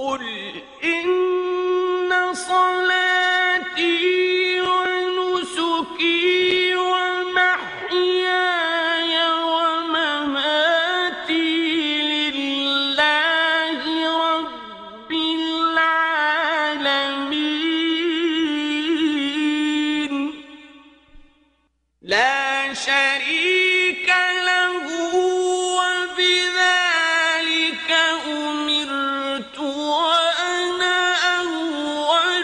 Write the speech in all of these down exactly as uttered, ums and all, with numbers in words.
قل إن صلاتي ونسكي ومحياي ومماتي لله رب العالمين لا شريك له وبذلك أمرت وأنا أول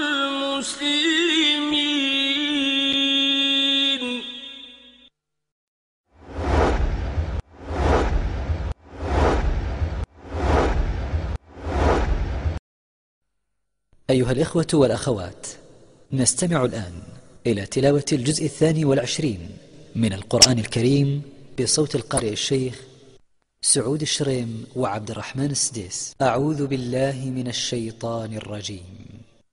المسلمين. أيها الإخوة والأخوات، نستمع الآن إلى تلاوة الجزء الثاني والعشرين من القرآن الكريم بصوت القارئ الشيخ سعود الشريم وعبد الرحمن السديس. أعوذ بالله من الشيطان الرجيم.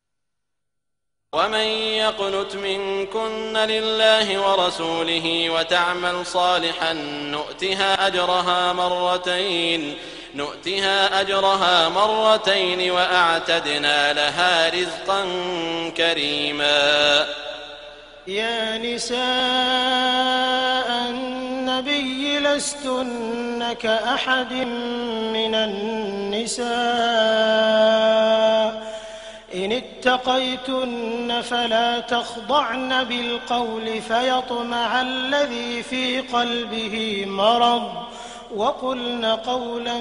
ومن يقنت منكن لله ورسوله وتعمل صالحا نؤتها أجرها مرتين نؤتها أجرها مرتين وأعتدنا لها رزقا كريما. يا نساء النبي لستن كأحد من النساء إن اتقيتن فلا تخضعن بالقول فيطمع الذي في قلبه مرض وقلن قولا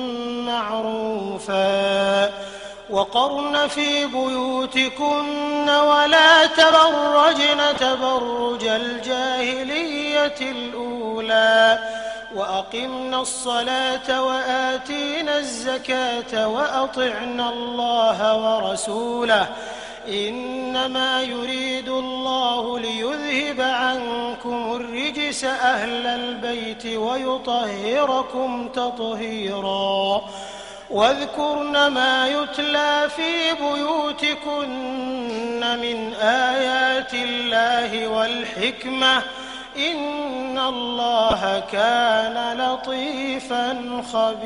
معروفا وقرن في بيوتكن ولا تبرجن تبرج الجاهلية الأولى وأقمنا الصلاة وآتينا الزكاة وأطعنا الله ورسوله إنما يريد الله ليذهب عنكم الرجس أهل البيت ويطهركم تطهيرا واذكرن ما يتلى في بيوتكن من آيات الله والحكمة إن الله كان لطيفا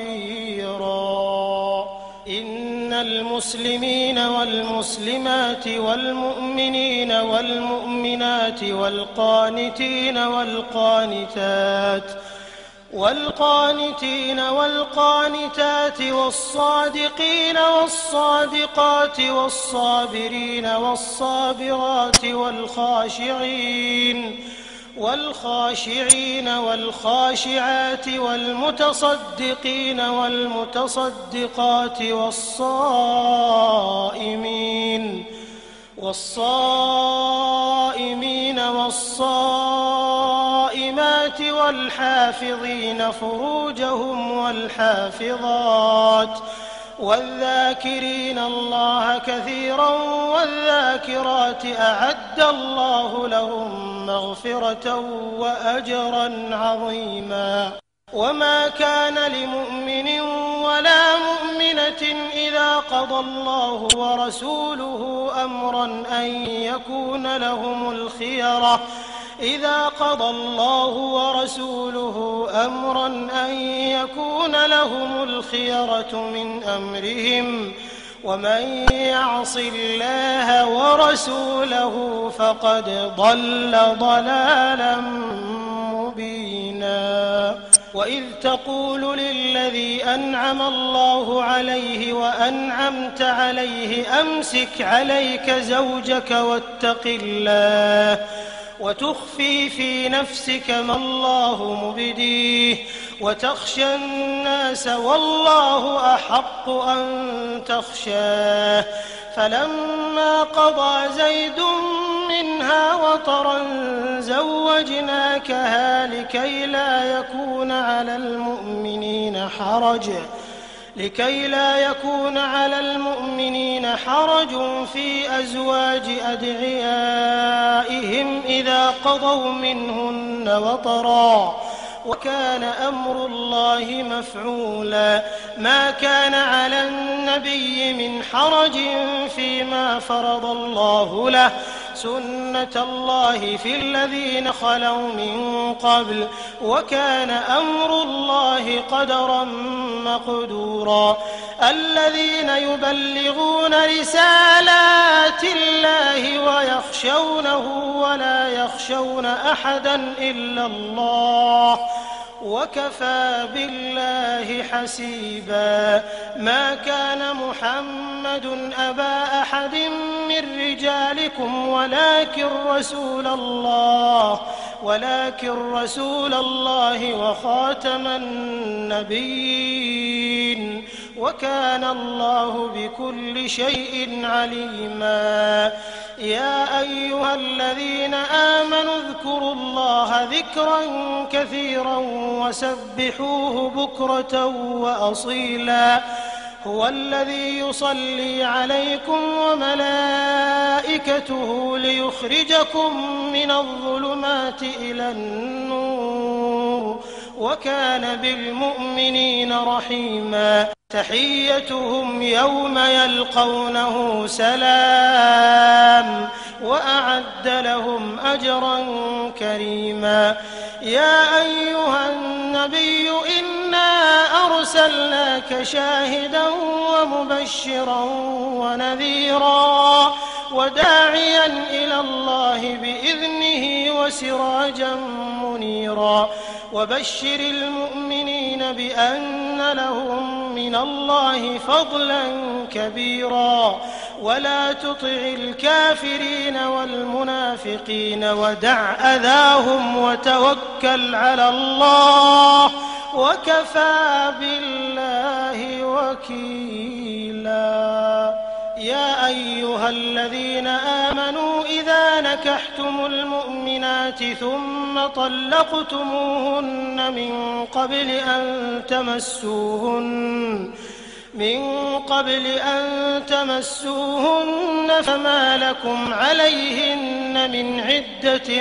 خبيرا. إن المسلمين والمسلمات والمؤمنين والمؤمنات والقانتين والقانتات والقانتين والقانتات والصادقين والصادقات والصابرين والصابرات والخاشعين والخاشعين والخاشعات والمتصدقين والمتصدقات والصائمين والصائمين والصائمات والحافظين فروجهم والحافظات والذاكرين الله كثيرا والذاكرات أعد الله لهم مغفرة وأجرا عظيما. وما كان لمؤمن ولا مؤمنة إذا قضى الله ورسوله أمرا أن يكون لهم الخيرة إذا قضى الله ورسوله أمرا أن يكون لهم الخيرة من أمرهم ومن يعص الله ورسوله فقد ضل ضلالا مبينا. وإذ تقول للذي أنعم الله عليه وأنعمت عليه أمسك عليك زوجك واتق الله وتخفي في نفسك ما الله مبديه وتخشى الناس والله أحق أن تخشاه فلما قضى زيد منها وطرا زوجناكها لكي لا يكون على المؤمنين حرج لكي لا يكون على المؤمنين حرج في أزواج أدعيائهم إذا قضوا منهن وطرا وكان أمر الله مفعولا. ما كان على النبي من حرج فيما فرض الله له سُنَّةَ اللَّهِ فِي الَّذِينَ خَلَوْا مِن قَبْلُ وَكَانَ أَمْرُ اللَّهِ قَدَرًا مَّقْدُورًا الَّذِينَ يُبَلِّغُونَ رِسَالَاتِ اللَّهِ وَيَخْشَوْنَهُ وَلَا يَخْشَوْنَ أَحَدًا إِلَّا اللَّهَ وَكَفَىٰ بِاللَّهِ حَسِيبًا مَا كَانَ مُحَمَّدٌ أَبَا أَحَدٍ مِّن رِّجَالِكُمْ وَلَٰكِن رَّسُولَ اللَّهِ ولكن رسول الله وخاتم النبيين وكان الله بكل شيء عليما يا أيها الذين آمنوا اذكروا الله ذكرا كثيرا وسبحوه بكرة وأصيلا هو الذي يصلي عليكم وملائكته ليخرجكم من الظلمات إلى النور وكان بالمؤمنين رحيما تحيتهم يوم يلقونه سلام وأعد لهم أجرا كريما يا أيها النبي إنا أرسلناك شاهدا ومبشرا ونذيرا وداعيا إلى الله بإذنه وسراجا منيرا وبشر المؤمنين بأن لهم من الله فضلا كبيرا ولا تطع الكافرين والمنافقين ودع أذاهم وتوكل على الله وكفى بالله وكيلا يا أيها الذين آمنوا إذا نكحتم المؤمنات ثم طلقتموهن من قبل أن تمسوهن من قبل أن تمسوهن فما لكم عليهن من عدة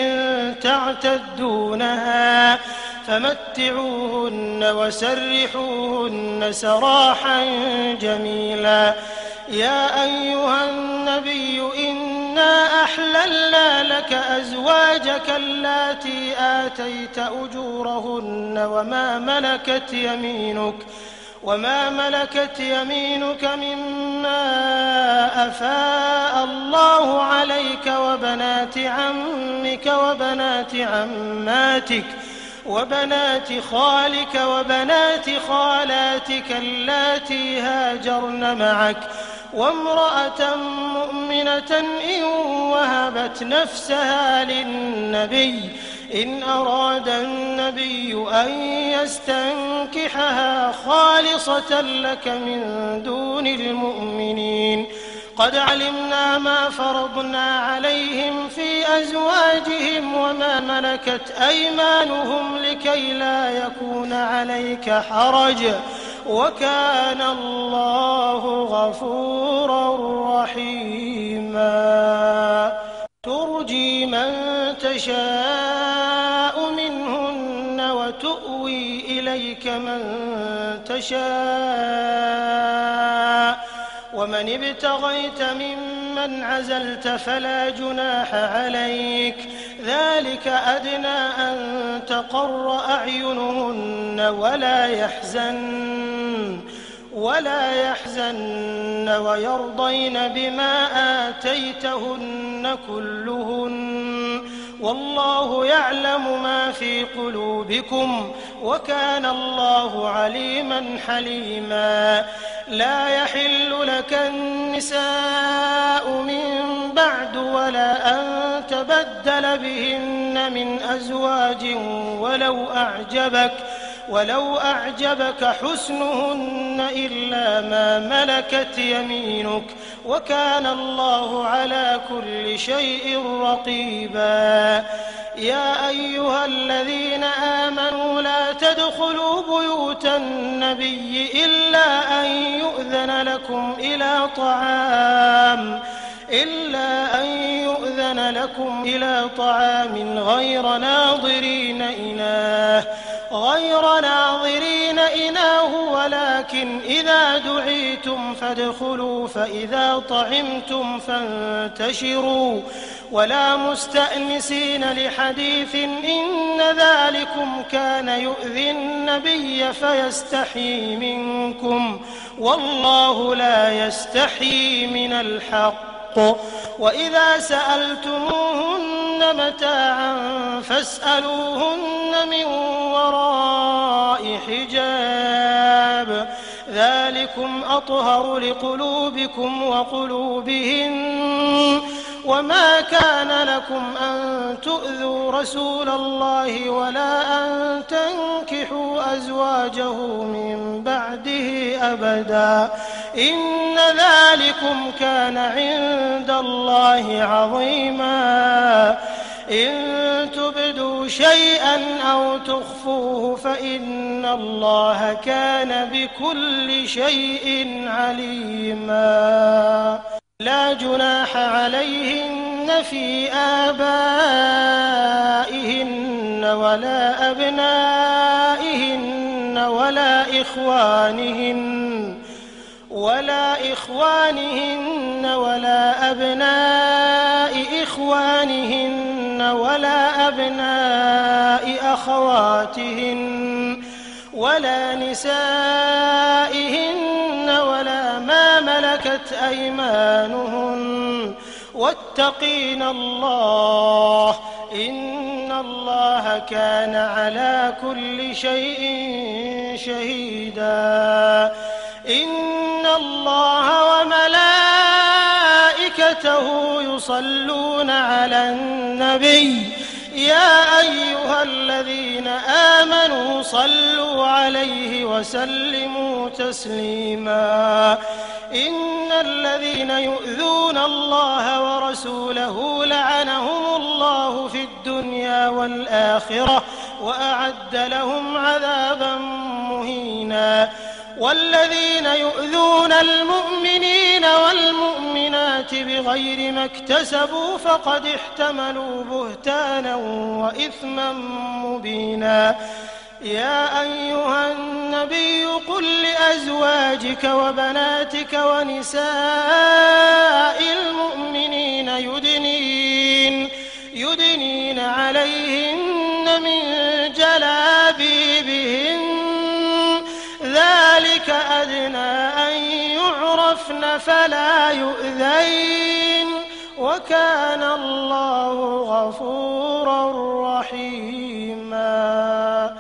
تعتدونها فمتعوهن وسرحوهن سراحا جميلا يا أيها النبي إنا أحللنا لك أزواجك اللاتي آتيت أجورهن وما ملكت يمينك وما ملكت يمينك مما أفاء الله عليك وبنات عمك وبنات عماتك وبنات خالك وبنات خالاتك اللاتي هاجرن معك وامرأة مؤمنة إن وهبت نفسها للنبي إن أراد النبي أن يستنكحها خالصة لك من دون المؤمنين قد علمنا ما فرضنا عليهم في أزواجهم وما ملكت أيمانهم لكي لا يكون عليك حرج وكان الله غفورا رحيما ترجي من تشاء منهن وتؤوي إليك من تشاء ومن ابتغيت ممن عزلت فلا جناح عليك ذلك أدنى أن تقر أعينهن ولا يحزن ولا يحزن ويرضين بما آتيتهن كلهن والله يعلم ما في قلوبكم وكان الله عليما حليما لا يحل لك النساء من بعد ولا أن تبدل بهن من أزواج ولو أعجبك ولو أعجبك حسنهن إلا ما ملكت يمينك وكان الله على كل شيء رقيبا يا أيها الذين آمنوا لا تدخلوا بيوت النبي إلا أن يؤذن لكم إلى طعام إلا أن يؤذن لكم إلى طعام غير ناظرين إناه غير ناظرين إناه ولكن إذا دعيتم فادخلوا فإذا طعمتم فانتشروا ولا مستأنسين لحديث إن ذلكم كان يؤذي النبي فيستحيي منكم والله لا يستحيي من الحق وإذا سألتموهن متاعا فاسألوهن من وراء حجاب ذلكم أطهر لقلوبكم وقلوبهن وما كان لكم أن تؤذوا رسول الله ولا أن تنكحوا أزواجه من بعده أبدا إن ذلكم كان عند الله عظيما إن تبدوا شيئا أو تخفوه فإن الله كان بكل شيء عليما لا جناح عليهن في آبائهن ولا أبنائهن ولا إخوانهن ولا إخوانهن ولا أبناء إخوانهن ولا أبناء أخواتهن ولا نسائهن ولا ما ملكت أيمانهن واتقين الله إن الله كان على كل شيء شهيدا إن الله وملائكته يصلون على النبي يا أيها الذين آمنوا صلوا عليه وسلموا تسليما إن الذين يؤذون الله ورسوله لعنهم الله في الدنيا والآخرة وأعد لهم عذابا مهينا والذين يؤذون المؤمنين والمؤمنات بغير ما اكتسبوا فقد احتملوا بهتانا وإثما مبينا يا أيها النبي قل لأزواجك وبناتك ونساء المؤمنين يدنين, يدنين عليهن من جلابيبهن ذلك أدنى أن يعرفن فلا يؤذين وكان الله غفورا رحيما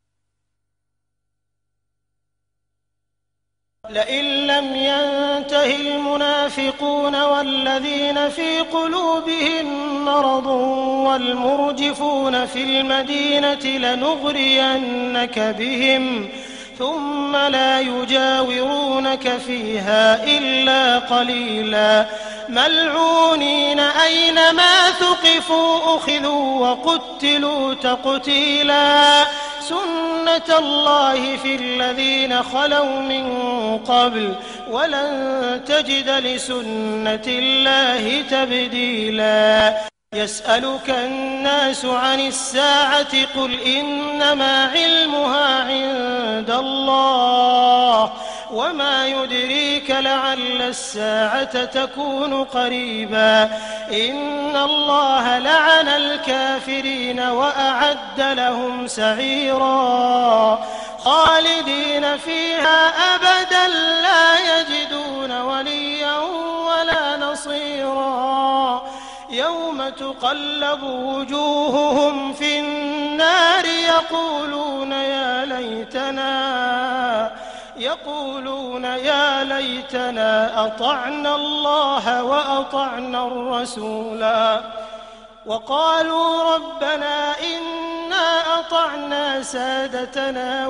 لئن لم ينته المنافقون والذين في قلوبهم مرض والمرجفون في المدينة لنغرينك بهم ثم لا يجاورونك فيها إلا قليلا ملعونين أينما ثقفوا أخذوا وقتلوا تقتيلا سنة الله في الذين خلوا من قبل ولن تجد لسنة الله تبديلا يسألك الناس عن الساعة قل إنما علمها عند الله وما يدريك لعل الساعة تكون قريبا إن الله لعن الكافرين وأعد لهم سعيرا خالدين فيها أبدا لا يجدون وليا ولا نصيرا يوم تقلب وجوههم في النار يقولون يا ليتنا يقولون يا ليتنا أطعنا الله وأطعنا الرسولا وقالوا ربنا إنا أطعنا سادتنا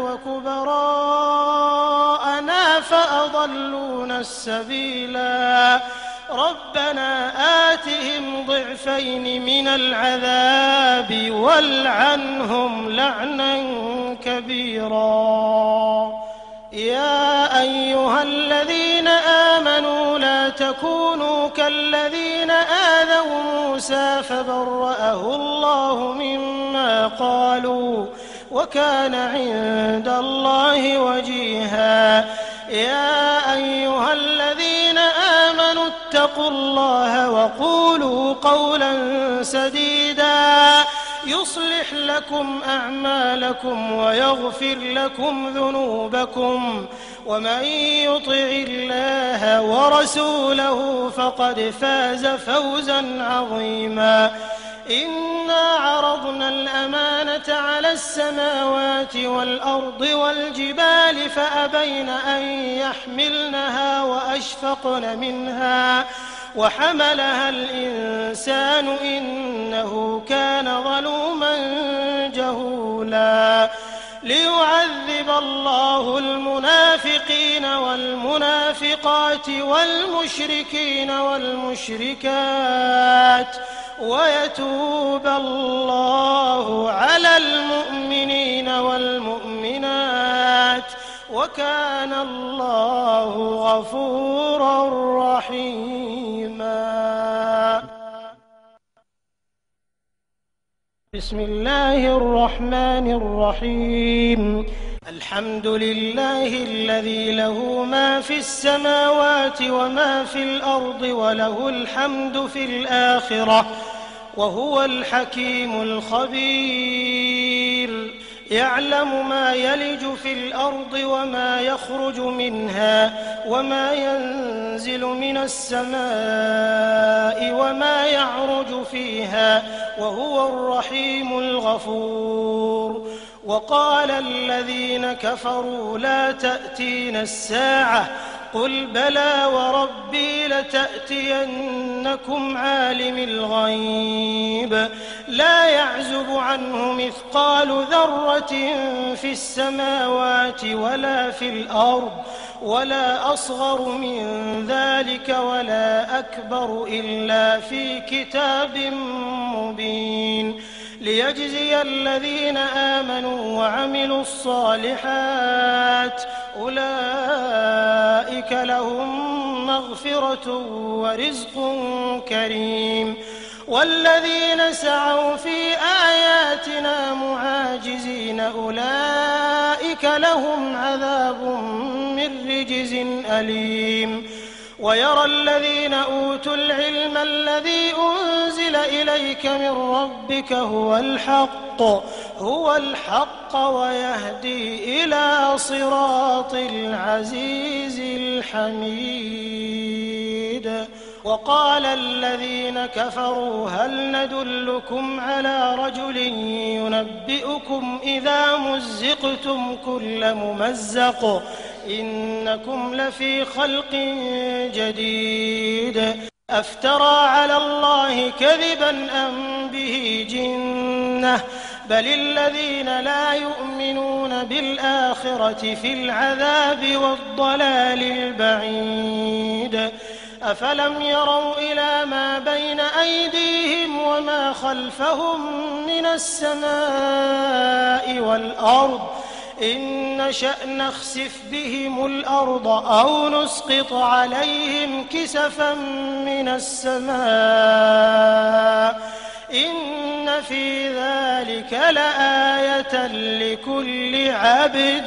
وكبراءنا فأضلونا السبيلا ربنا آتهم ضعفين من العذاب والعنهم لعنا كبيرا يا أيها الذين آمنوا لا تكونوا كالذين آذوا موسى فبرأه الله مما قالوا وكان عند الله وجيها يا أيها الذين آمنوا اتقوا واتقوا الله وقولوا قولا سديدا يصلح لكم أعمالكم ويغفر لكم ذنوبكم ومن يطع الله ورسوله فقد فاز فوزا عظيما إنا عرضنا الأمانة على السماوات والأرض والجبال فأبين أن يحملنها وأشفقن منها وحملها الإنسان إنه كان ظلوما جهولا ليعذب الله المنافقين والمنافقات والمشركين والمشركات ويتوب الله على المؤمنين والمؤمنات وكان الله غفورا رحيما. بسم الله الرحمن الرحيم الحمد لله الذي له ما في السماوات وما في الأرض وله الحمد في الآخرة وهو الحكيم الخبير يعلم ما يلج في الأرض وما يخرج منها وما ينزل من السماء وما يعرج فيها وهو الرحيم الغفور. وقال الذين كفروا لا تأتينا الساعة قل بلى وربي لتأتينكم عالم الغيب لا يعزب عنه مثقال ذرة في السماوات ولا في الأرض ولا أصغر من ذلك ولا أكبر إلا في كتاب مبين ليجزي الذين آمنوا وعملوا الصالحات أولئك لهم مغفرة ورزق كريم والذين سعوا في آياتنا معاجزين أولئك لهم عذاب من رجز أليم. ويرى الذين أوتوا العلم الذي أنزل إليك من ربك هو الحق هو الحق ويهدي إلى صراط العزيز الحميد. وقال الذين كفروا هل ندلكم على رجل ينبئكم إذا مزقتم كل ممزق إنكم لفي خلق جديد أفترى على الله كذبا أم به جنة بل الذين لا يؤمنون بالآخرة في العذاب والضلال البعيد. أفلم يروا إلى ما بين أيديهم وما خلفهم من السماء والأرض إن نشأ نخسف بهم الأرض أو نسقط عليهم كسفا من السماء إن في ذلك لآية لكل عبد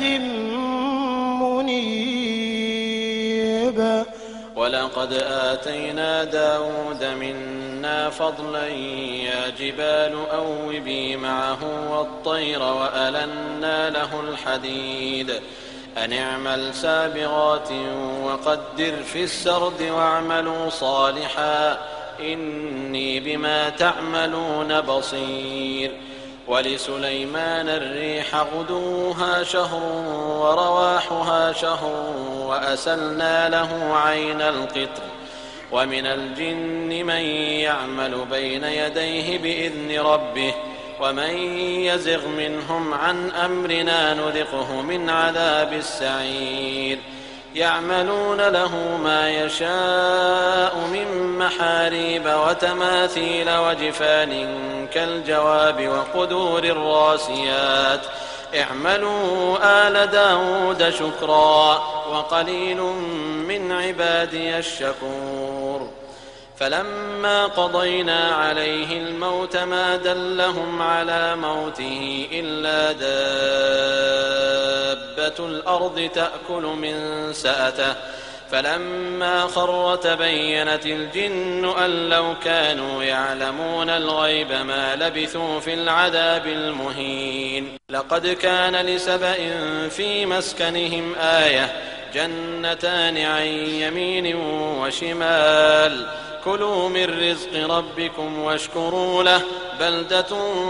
منيب. ولقد آتينا داود منا فضلا يا جبال أوبي معه والطير وألنا له الحديد أن اعمل سابغات وقدر في السرد واعملوا صالحا إني بما تعملون بصير. ولسليمان الريح غدوها شهر ورواحها شهر وأسلنا له عين القطر ومن الجن من يعمل بين يديه بإذن ربه ومن يزغ منهم عن أمرنا نذقه من عذاب السعير. يعملون له ما يشاء من محاريب وتماثيل وجفان كالجواب وقدور الراسيات اعملوا آل داود شكرا وقليل من عبادي الشكور. فلما قضينا عليه الموت ما دلهم على موته إلا دابة الأرض تأكل من سأته فلما خر تبينت الجن أن لو كانوا يعلمون الغيب ما لبثوا في العذاب المهين. لقد كان لسبإ في مسكنهم آية جنتان عن يمين وشمال كلوا من رزق ربكم واشكروا له بلدة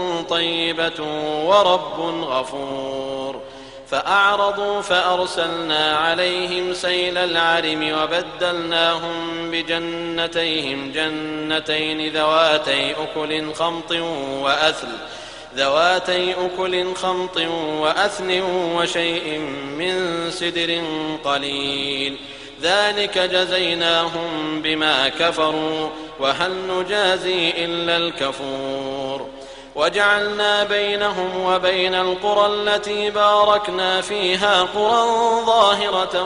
طيبة ورب غفور. فأعرضوا فأرسلنا عليهم سيل العرم وبدلناهم بجنتيهم جنتين ذواتي أكل خمط وأثل ذواتي أكل خمط وأثل وشيء من سدر قليل ذلك جزيناهم بما كفروا وهل نجازي إلا الكفور. وجعلنا بينهم وبين القرى التي باركنا فيها قرى ظاهرة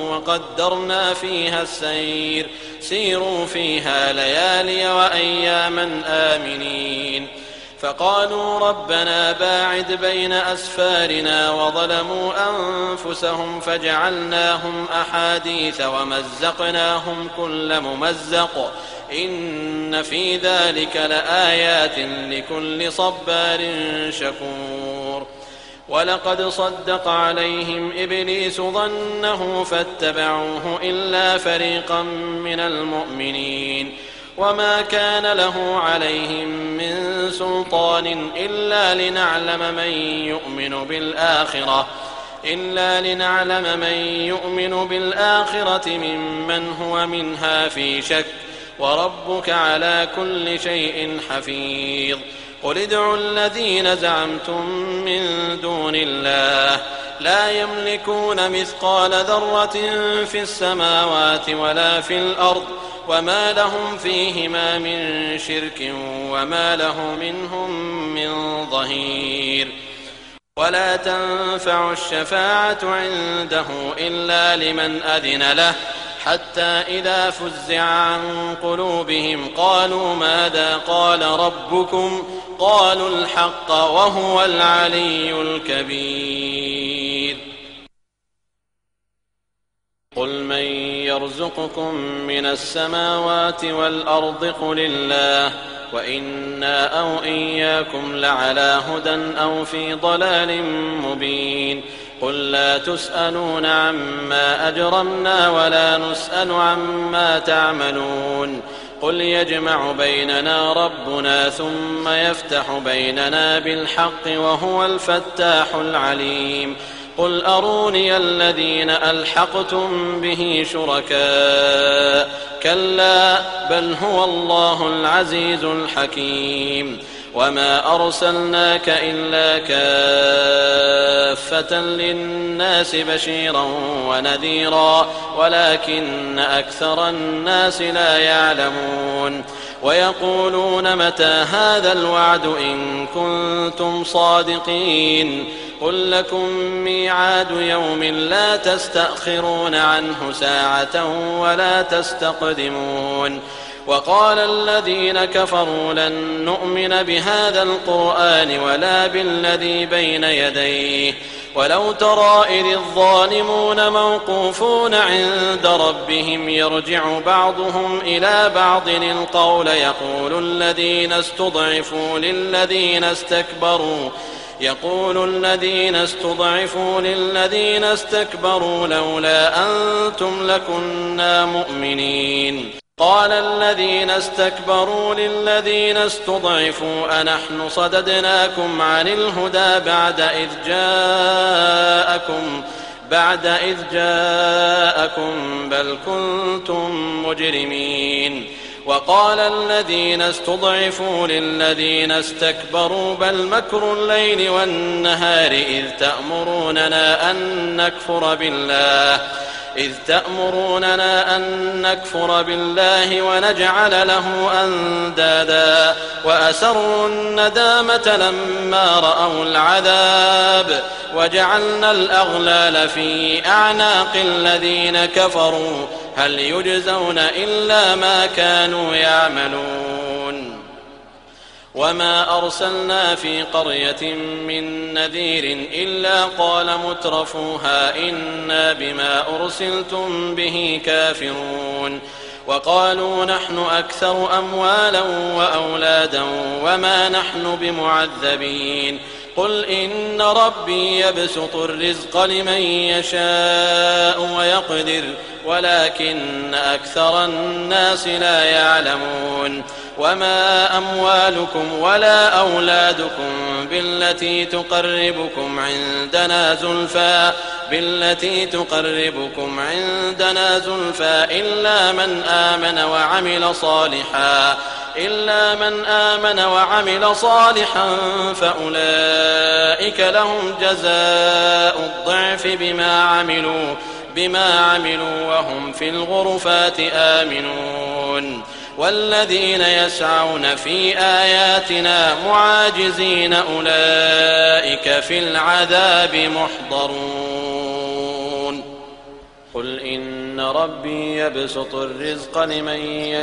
وقدرنا فيها السير سيروا فيها ليالي وأياما آمنين. فقالوا ربنا باعد بين أسفارنا وظلموا أنفسهم فجعلناهم أحاديث ومزقناهم كل ممزق إن في ذلك لآيات لكل صبار شكور. ولقد صدق عليهم إبليس ظنه فاتبعوه إلا فريقا من المؤمنين وما كان له عليهم من سلطان إلا لنعلم من يؤمن بالآخرة إلا لنعلم من يؤمن بالآخرة ممن هو منها في شك وربك على كل شيء حفيظ. قل ادعوا الذين زعمتم من دون الله لا يملكون مثقال ذرة في السماوات ولا في الأرض وما لهم فيهما من شرك وما له منهم من ظهير. ولا تنفع الشفاعة عنده إلا لمن أذن له حتى إذا فزع عن قلوبهم قالوا ماذا قال ربكم قالوا الحق وهو العلي الكبير. قل من يرزقكم من السماوات والأرض قل الله وإنا أو إياكم لعلى هدى أو في ضلال مبين. قل لا تسألون عما أجرمنا ولا نسأل عما تعملون. قل يجمع بيننا ربنا ثم يفتح بيننا بالحق وهو الفتاح العليم. قل أروني الذين ألحقتم به شركاء كلا بل هو الله العزيز الحكيم. وما أرسلناك إلا كافة للناس بشيرا ونذيرا ولكن أكثر الناس لا يعلمون. ويقولون متى هذا الوعد إن كنتم صادقين قل لكم ميعاد يوم لا تستأخرون عنه ساعة ولا تستقدمون. وقال الذين كفروا لن نؤمن بهذا القرآن ولا بالذي بين يديه ولو ترى إذ الظالمون موقوفون عند ربهم يرجع بعضهم إلى بعض القول يقول الذين استضعفوا للذين استكبروا يقول الذين استضعفوا للذين استكبروا لولا أنتم لكنا مؤمنين. قال الذين استكبروا للذين استضعفوا أنحن صددناكم عن الهدى بعد إذ جاءكم بعد إذ جاءكم بل كنتم مجرمين. وقال الذين استضعفوا للذين استكبروا بل مكر الليل والنهار إذ تأمروننا أن نكفر بالله إذ تأمروننا أن نكفر بالله ونجعل له أندادا وأسروا الندامة لما رأوا العذاب وجعلنا الأغلال في أعناق الذين كفروا هل يجزون إلا ما كانوا يعملون. وما أرسلنا في قرية من نذير إلا قال مترفوها إنا بما أرسلتم به كافرون وقالوا نحن أكثر أموالا وأولادا وما نحن بمعذبين قل إن ربي يبسط الرزق لمن يشاء ويقدر ولكن أكثر الناس لا يعلمون وما أموالكم ولا أولادكم بالتي تقربكم عندنا زلفى بالتي تقربكم عندنا زلفى إلا من آمن وعمل صالحا إلا من آمن وعمل صالحا فأولئك لهم جزاء الضعف بما عملوا بما عملوا وهم في الغرفات آمنون والذين يسعون في آياتنا معاجزين أولئك في العذاب محضرون قل إن ربي يبسط الرزق لمن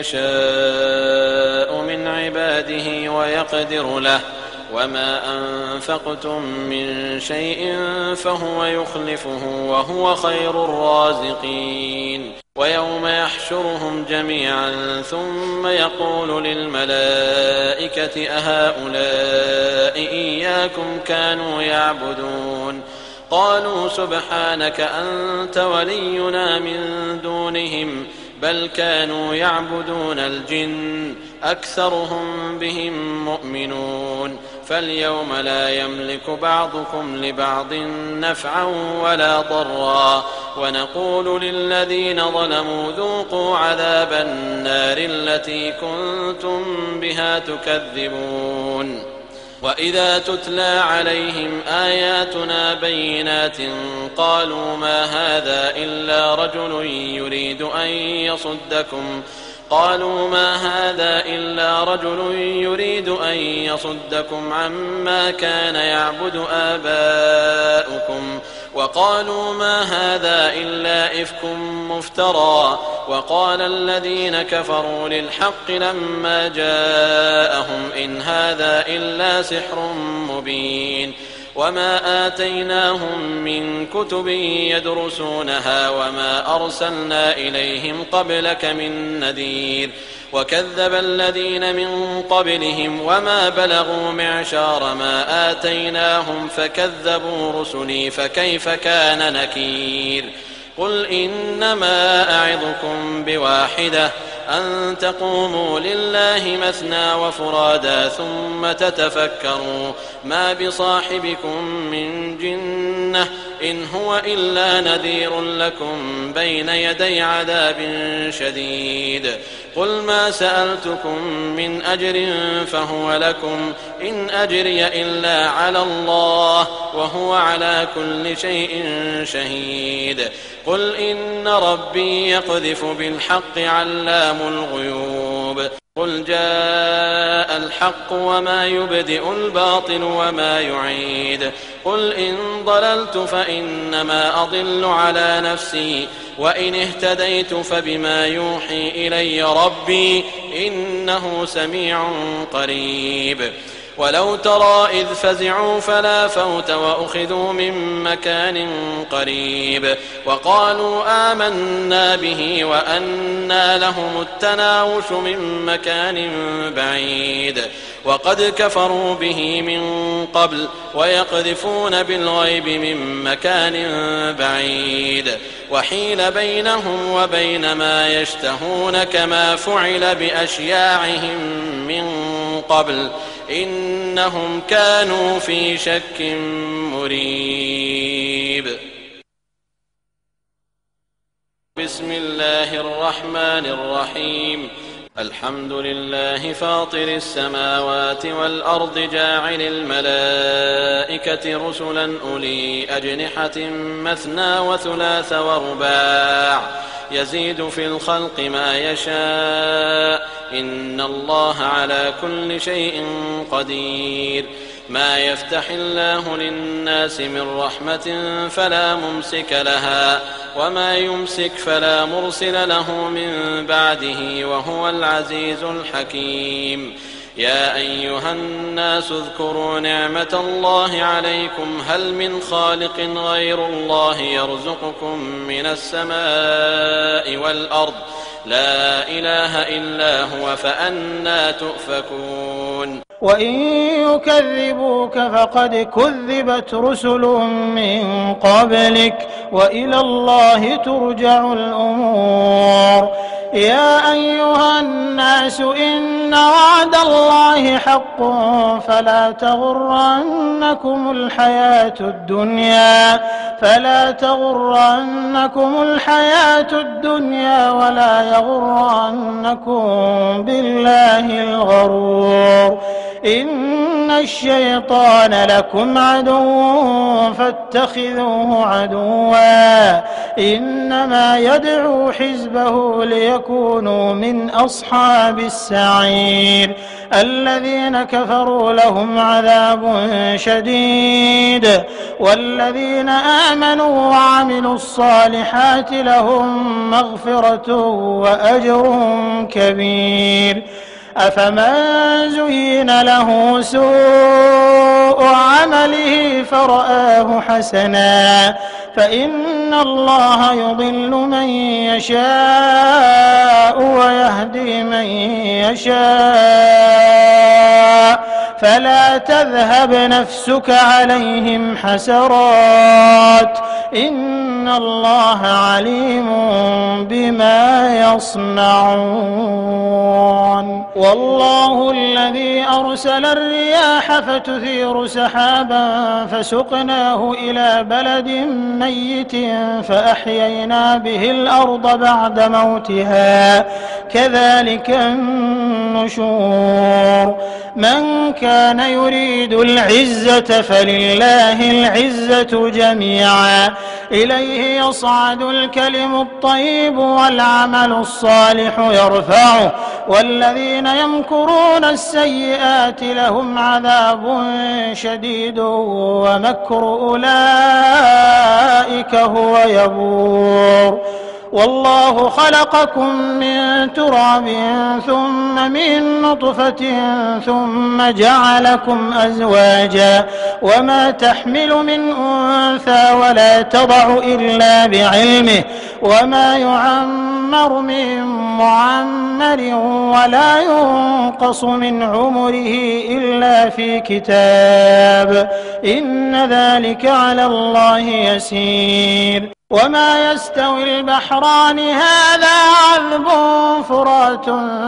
يشاء من عباده ويقدر له وما أنفقتم من شيء فهو يخلفه وهو خير الرازقين ويوم يحشرهم جميعا ثم يقول للملائكة أهؤلاء إياكم كانوا يعبدون قالوا سبحانك أنت ولينا من دونهم بل كانوا يعبدون الجن أكثرهم بهم مؤمنون فاليوم لا يملك بعضكم لبعض نفعا ولا ضرا ونقول للذين ظلموا ذوقوا عذاب النار التي كنتم بها تكذبون وإذا تتلى عليهم آياتنا بينات قالوا ما هذا إلا رجل يريد أن يصدكم قالوا ما هذا إلا رجل يريد أن يصدكم عما كان يعبد آباؤكم وقالوا ما هذا إلا إفك مفترى وقال الذين كفروا للحق لما جاءهم إن هذا إلا سحر مبين وما آتيناهم من كتب يدرسونها وما أرسلنا إليهم قبلك من نذير وكذب الذين من قبلهم وما بلغوا معشار ما آتيناهم فكذبوا رسلي فكيف كان نكير قل إنما أعظكم بواحدة أن تقوموا لله مثنى وفرادا ثم تتفكروا ما بصاحبكم من جنة إن هو إلا نذير لكم بين يدي عذاب شديد قل ما سألتكم من أجر فهو لكم إن أجري إلا على الله وهو على كل شيء شهيد قل إن ربي يقذف بالحق علام الغيوب قل جاء الحق وما يبدئ الباطل وما يعيد قل إن ضللت فإنما أضل على نفسي وإن اهتديت فبما يوحي إلي ربي إنه سميع قريب ولو ترى إذ فزعوا فلا فوت وأخذوا من مكان قريب وقالوا آمنا به وأنى لهم التناوش من مكان بعيد وقد كفروا به من قبل ويقذفون بالغيب من مكان بعيد وحيل بينهم وبين ما يشتهون كما فعل بأشياعهم من قبل إنهم كانوا في شك مريب بسم الله الرحمن الرحيم الحمد لله فاطر السماوات والأرض جاعل الملائكة رسلا أولي أجنحة مثنى وثلاث ورباع يزيد في الخلق ما يشاء إن الله على كل شيء قدير ما يفتح الله للناس من رحمة فلا ممسك لها وما يمسك فلا مرسل له من بعده وهو العزيز الحكيم يا أيها الناس اذكروا نعمة الله عليكم هل من خالق غير الله يرزقكم من السماء والأرض لا إله إلا هو فأنى تؤفكون وإن يكذبوك فقد كذبت رسل من قبلك وإلى الله ترجع الأمور يا أيها الناس إن وعد الله حق فلا تغرنكم الحياة الدنيا فلا تغرنكم الحياة الدنيا ولا يغرنكم بالله الغرور إن الشيطان لكم عدو فاتخذوه عدوا إنما يدعو حزبه ليكونوا من أصحاب السعير الذين كفروا لهم عذاب شديد والذين آمنوا وعملوا الصالحات لهم مغفرة وأجر كبير أفمن زين له سوء عمله فرآه حسنا فإن الله يضل من يشاء ويهدي من يشاء فلا تذهب نفسك عليهم حسرات إن الله عليم بما يصنعون والله الذي أرسل الرياح فتثير سحابا فسقناه إلى بلد ميت فأحيينا به الأرض بعد موتها كذلك النشور من كان يريد العزة فلله العزة جميعا إليه يصعد الكلم الطيب والعمل الصالح يرفعه والذين يمكرون السيئات لهم عذاب شديد ومكر أولئك هو يبور والله خلقكم من تراب ثم من نطفة ثم جعلكم أزواجا وما تحمل من أنثى ولا تضع إلا بعلمه وما يعمر من معمر ولا ينقص من عمره إلا في كتاب إن ذلك على الله يسير وما يستوي البحران هذا عذب فرات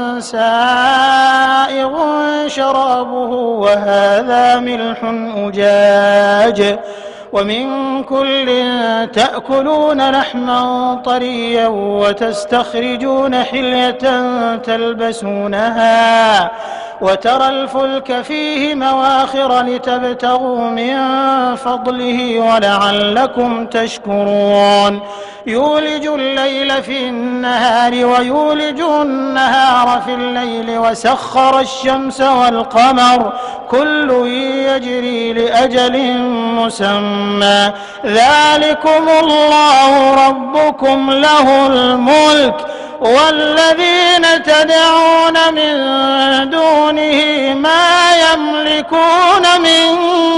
سائغ شرابه وهذا ملح أجاج ومن كل تأكلون لحما طريا وتستخرجون حلية تلبسونها وترى الفلك فيه مواخر لتبتغوا من فضله ولعلكم تشكرون يولج الليل في النهار ويولج النهار في الليل وسخر الشمس والقمر كل يجري لأجل مسمى ذلكم الله ربكم له الملك والذين تدعون من دونه ما يملكون من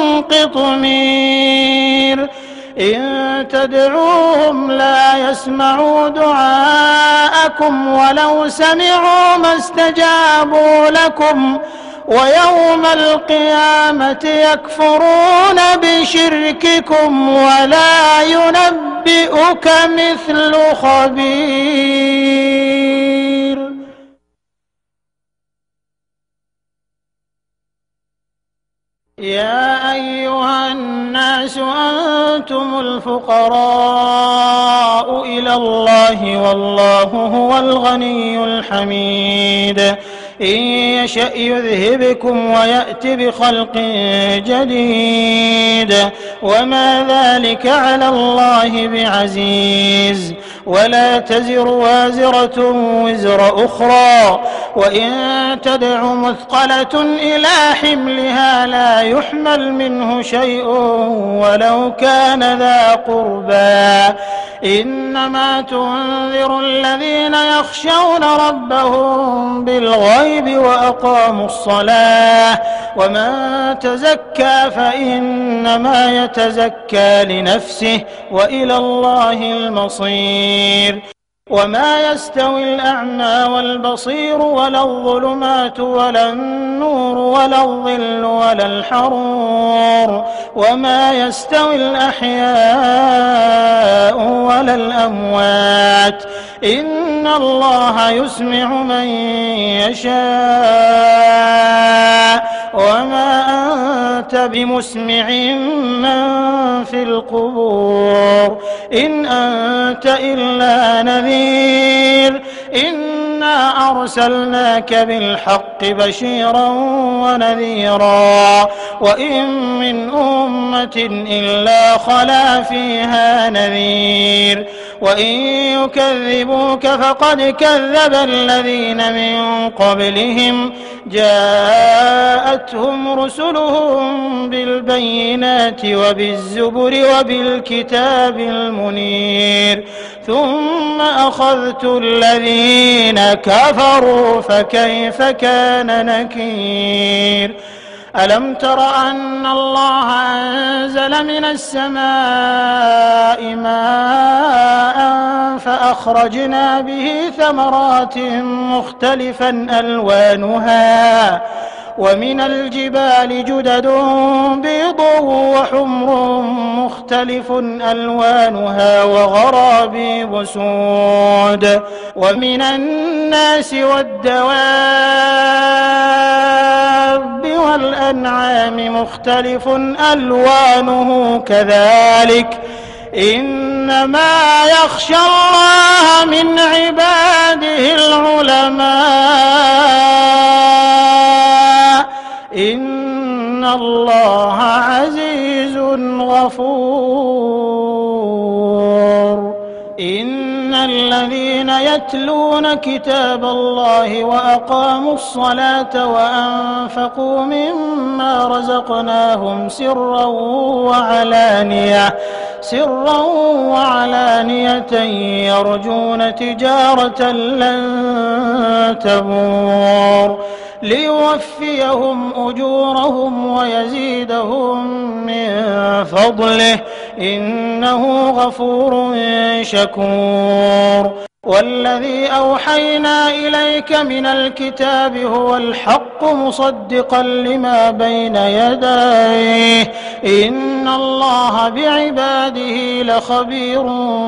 قطمير إن تدعوهم لا يسمعوا دعاءكم ولو سمعوا ما استجابوا لكم ويوم القيامة يكفرون بشرككم ولا ينبئك مثل خبير. يا أيها الناس أنتم الفقراء إلى الله والله هو الغني الحميد إن يشأ يذهبكم ويأت بخلق جديد وما ذلك على الله بعزيز ولا تزر وازرة وزر أخرى، وإن تدع مثقلة إلى حملها لا يحمل منه شيء ولو كان ذا قربى. إنما تنذر الذين يخشون ربهم بالغيب وأقاموا الصلاة، ومن تزكى فإنما يتزكى لنفسه وإلى الله المصير. وما يستوي الأعمى والبصير ولا الظلمات ولا النور ولا الظل ولا الحرور، وما يستوي الأحياء ولا الأموات، إن الله يسمع من يشاء، وما أنت بمسمع من في القبور، إن أنت إلا نذير. إنا أرسلناك بالحق بشيرا ونذيرا، وإن من أمة إلا خلا فيها نذير، وإن يكذبوك فقد كذب الذين من قبلهم، جاءتهم رسلهم بالبينات وبالزبر وبالكتاب المنير، ثم أخذت الذين كفروا فكيف كان نكير. ألم تر أن الله أنزل من السماء ماء فأخرجنا به ثمرات مختلفا ألوانها، ومن الجبال جدد بيض وحمر مختلف ألوانها وغرابيب سود، ومن الناس والدواب والأنعام مختلف ألوانه كذلك، إنما يخشى الله من عباده العلماء، إن الله عزيز غفور. إن الذين يتلون كتاب الله وأقاموا الصلاة وأنفقوا مما رزقناهم سرا وعلانية سرا وعلانية يرجون تجارة لن تبور، ليوفيهم أجورهم ويزيدهم من فضله، إنه غفور شكور. والذي أوحينا إليك من الكتاب هو الحق مصدقا لما بين يديه، إن الله بعباده لخبير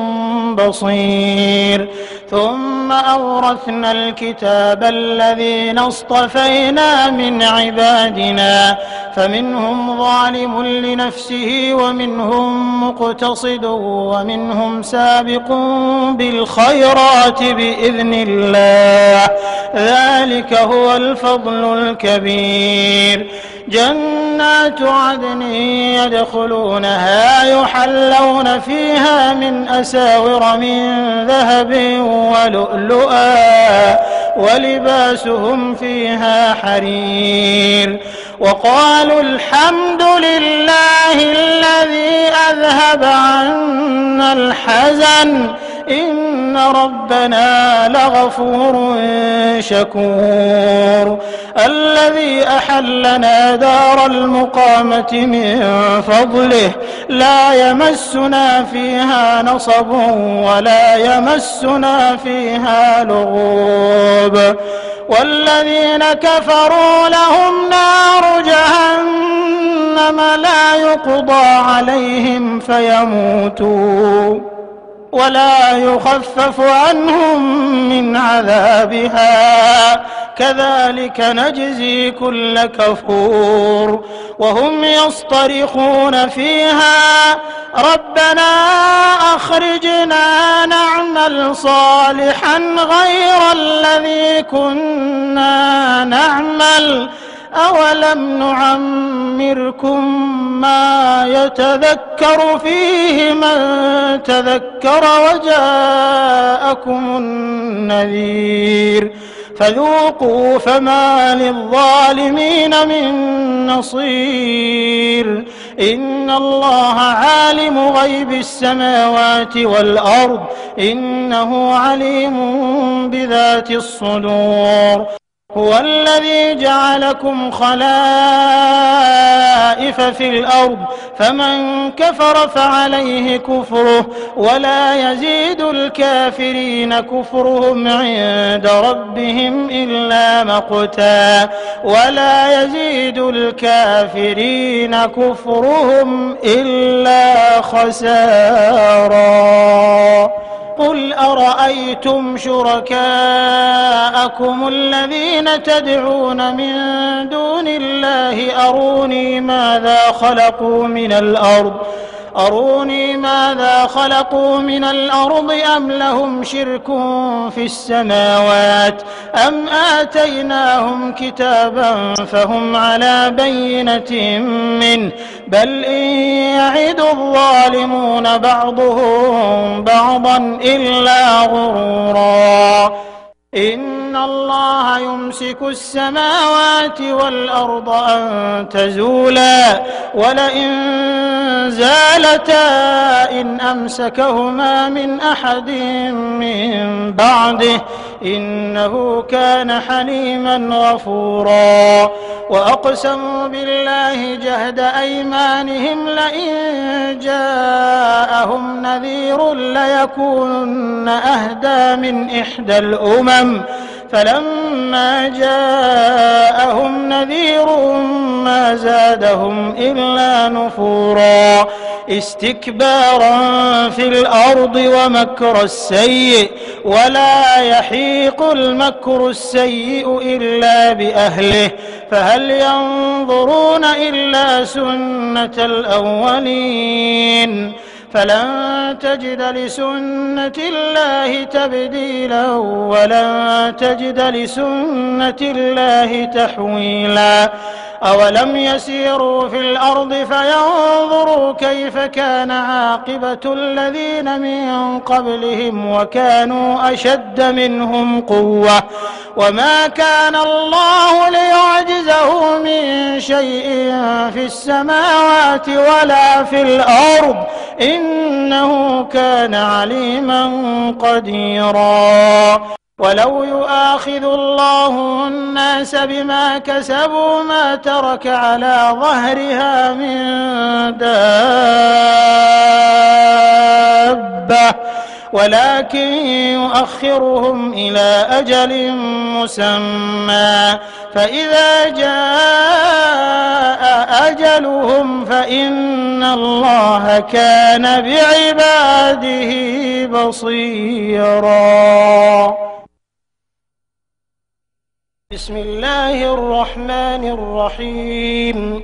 بصير. ثم أورثنا الكتاب الذين اصطفينا من عبادنا، فمنهم ظالم لنفسه ومنهم مقتصد ومنهم سابق بالخيرات بإذن الله، ذلك هو الفضل الكبير. جنات عدن يدخلونها يحلون فيها من أساور من ذهب ولؤلؤا، ولباسهم فيها حرير. وقالوا الحمد لله الذي أذهب عنا الحزن، إن ربنا لغفور شكور. الذي أحلنا دار المقامة من فضله، لا يمسنا فيها نصب ولا يمسنا فيها لغوب. والذين كفروا لهم نار جهنم لا يقضى عليهم فيموتوا ولا يخفف عنهم من عذابها، كذلك نجزي كل كفور. وهم يصطرخون فيها ربنا أخرجنا نعمل صالحا غير الذي كنا نعمل أولم نعمركم ما يتذكر فيه من تذكر وجاءكم النذير فذوقوا فما للظالمين من نصير إن الله عالم غيب السماوات والأرض إنه عليم بذات الصدور هو الذي جعلكم خلائف في الأرض فمن كفر فعليه كفره ولا يزيد الكافرين كفرهم عند ربهم إلا مقتا ولا يزيد الكافرين كفرهم إلا خسارا قل أرأيتم شركاءكم الذين تدعون من دون الله أروني ماذا خلقوا من الأرض أروني ماذا خلقوا من الأرض أم لهم شرك في السماوات أم آتيناهم كتابا فهم على بينة منه بل إن يعد الظالمون بعضهم بعضا إلا غرورا إن الله يمسك السماوات والأرض أن تزولا ولئن زالتا إن أمسكهما من أحد من بعده إنه كان حليما غفورا وأقسموا بالله جهد أيمانهم لئن جاءهم نذير ليكونن أهدى من إحدى الأمم فلما جاءهم نذير ما زادهم إلا نفورا استكبارا في الأرض ومكر السيء ولا يحيق المكر السيء إلا بأهله فهل ينظرون إلا سنة الأولين فلن تجد لسنة الله تبديلا ولن تجد لسنة الله تحويلا أولم يسيروا في الأرض فينظروا كيف كان عاقبة الذين من قبلهم وكانوا أشد منهم قوة وما كان الله ليعجزه من شيء في السماوات ولا في الأرض إنه كان عليما قديرا ولو يؤاخذ الله الناس بما كسبوا ما ترك على ظهرها من دابة ولكن يؤخرهم إلى أجل مسمى فإذا جاء أجلهم فإن الله كان بعباده بصيرا. بسم الله الرحمن الرحيم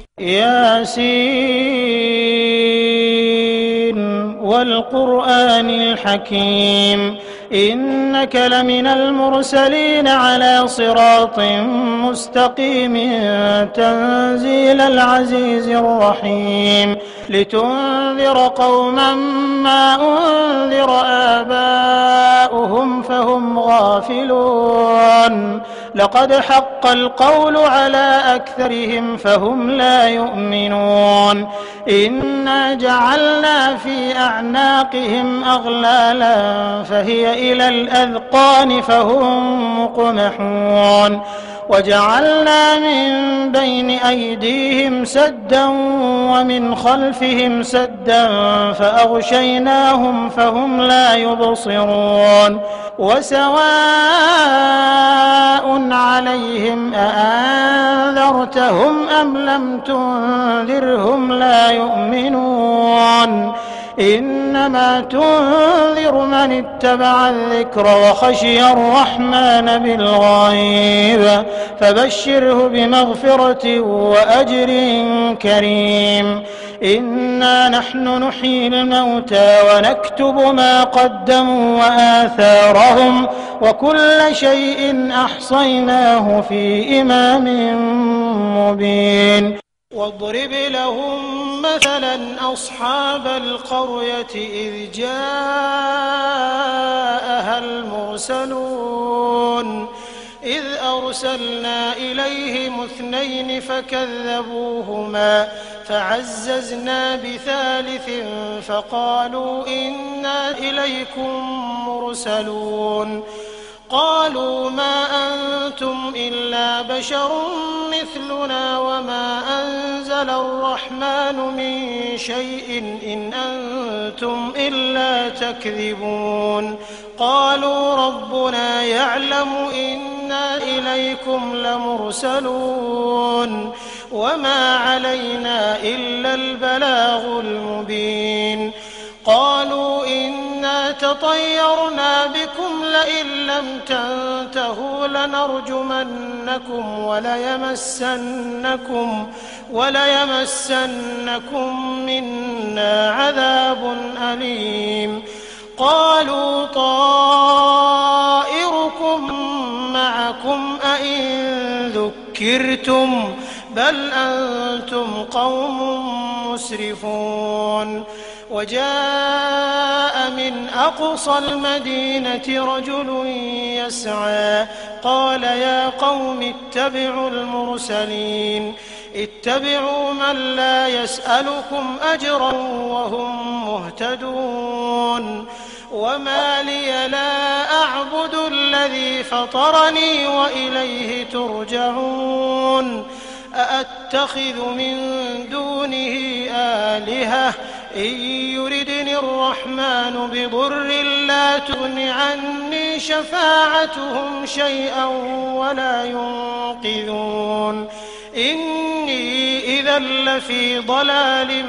ياسين والقرآن الحكيم إنك لمن المرسلين على صراط مستقيم تنزيل العزيز الرحيم لتنذر قوما ما أنذر آباؤهم فهم غافلون لقد حق القول على أكثرهم فهم لا يؤمنون إنا جعلنا في أعناقهم أغلالا فهي إلى الأذقان فهم مقمحون وجعلنا من بين أيديهم سدا ومن خلفهم سدا فأغشيناهم فهم لا يبصرون وسواء عليهم أأنذرتهم أم لم تنذرهم لا يؤمنون إنما تنذر من اتبع الذكر وخشي الرحمن بالغيب فبشره بمغفرة وأجر كريم إنا نحن نحيي الموتى ونكتب ما قدموا وآثارهم وكل شيء أحصيناه في إمام مبين واضرب لهم مثلا أصحاب القرية إذ جاءها المرسلون إذ أرسلنا إليهم اثنين فكذبوهما فعززنا بثالث فقالوا إنا إليكم مرسلون قالوا ما أنتم إلا بشر مثلنا وما أنزل الرحمن من شيء إن أنتم إلا تكذبون قالوا ربنا يعلم إنا إليكم لمرسلون وما علينا إلا البلاغ المبين قالوا إنا تطيرنا بكم لئن لم تنتهوا لنرجمنكم وليمسنكم وليمسنكم منا عذاب أليم قالوا طائركم معكم أئن ذكرتم بل أنتم قوم مسرفون وجاء من أقصى المدينة رجل يسعى قال يا قوم اتبعوا المرسلين اتبعوا من لا يسألكم أجرا وهم مهتدون وما لي لا أعبد الذي فطرني وإليه ترجعون أأتخذ من دونه آلهة إن يردني الرحمن بضر لا تغن عني شفاعتهم شيئا ولا ينقذون إني إذا لفي ضلال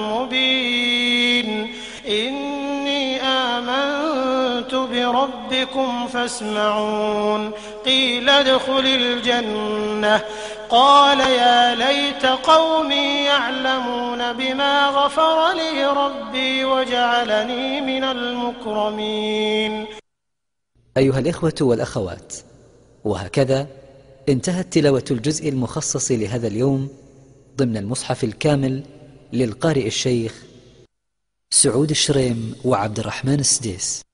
مبين إني آمنت بربكم فاسمعون قيل ادخل الجنة قال يا ليت قومي يعلمون بما غفر لي ربي وجعلني من المكرمين. أيها الإخوة والأخوات، وهكذا انتهت تلاوة الجزء المخصص لهذا اليوم ضمن المصحف الكامل للقارئ الشيخ سعود الشريم وعبد الرحمن السديس.